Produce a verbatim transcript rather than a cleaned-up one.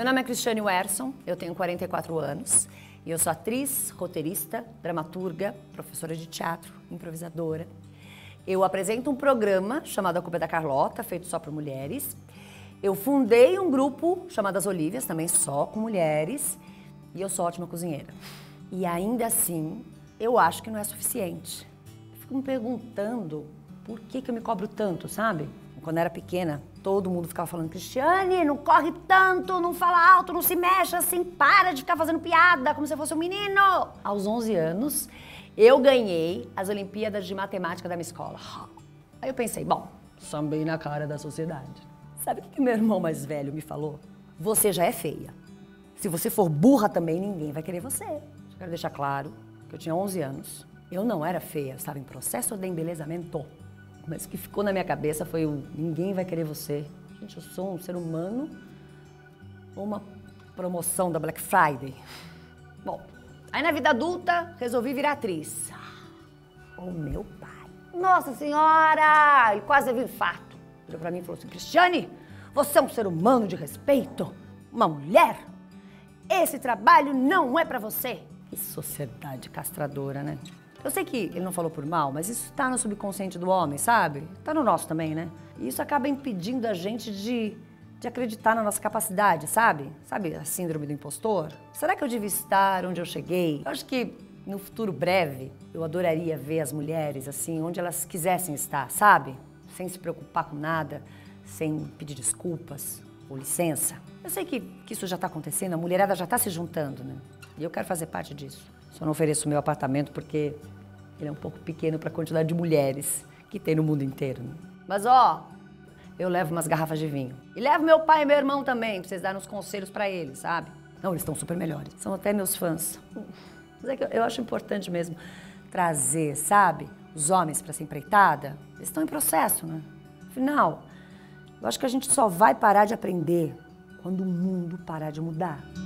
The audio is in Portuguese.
Meu nome é Cristiane Werson, eu tenho quarenta e quatro anos e eu sou atriz, roteirista, dramaturga, professora de teatro, improvisadora. Eu apresento um programa chamado A Culpa é da Carlota, feito só por mulheres. Eu fundei um grupo chamado As Olívias, também só com mulheres, e eu sou ótima cozinheira. E ainda assim, eu acho que não é suficiente. Eu fico me perguntando por que que eu me cobro tanto, sabe? Quando eu era pequena, todo mundo ficava falando: Cristiane, não corre tanto, não fala alto, não se mexe assim, para de ficar fazendo piada como se fosse um menino. Aos onze anos, eu ganhei as Olimpíadas de Matemática da minha escola. Aí eu pensei, bom, sambei na cara da sociedade. Sabe o que meu irmão mais velho me falou? Você já é feia. Se você for burra também, ninguém vai querer você. Eu quero deixar claro que eu tinha onze anos. Eu não era feia, eu estava em processo de embelezamento. Mas o que ficou na minha cabeça foi o ninguém vai querer você. Gente, eu sou um ser humano ou uma promoção da Black Friday? Bom, aí na vida adulta resolvi virar atriz. O meu pai, nossa senhora, ele quase teve infarto. Virou pra mim e falou assim: Cristiane, você é um ser humano de respeito, uma mulher. Esse trabalho não é pra você. Que sociedade castradora, né? Eu sei que ele não falou por mal, mas isso tá no subconsciente do homem, sabe? Tá no nosso também, né? E isso acaba impedindo a gente de, de acreditar na nossa capacidade, sabe? Sabe a síndrome do impostor? Será que eu devia estar onde eu cheguei? Eu acho que no futuro breve eu adoraria ver as mulheres assim, onde elas quisessem estar, sabe? Sem se preocupar com nada, sem pedir desculpas ou licença. Eu sei que, que isso já tá acontecendo, a mulherada já tá se juntando, né? E eu quero fazer parte disso. Só não ofereço o meu apartamento porque ele é um pouco pequeno para a quantidade de mulheres que tem no mundo inteiro. Né? Mas, ó, eu levo umas garrafas de vinho. E levo meu pai e meu irmão também, pra vocês darem uns conselhos para eles, sabe? Não, eles estão super melhores. São até meus fãs. Mas é que eu, eu acho importante mesmo trazer, sabe, os homens para essa empreitada. Eles estão em processo, né? Afinal, eu acho que a gente só vai parar de aprender quando o mundo parar de mudar.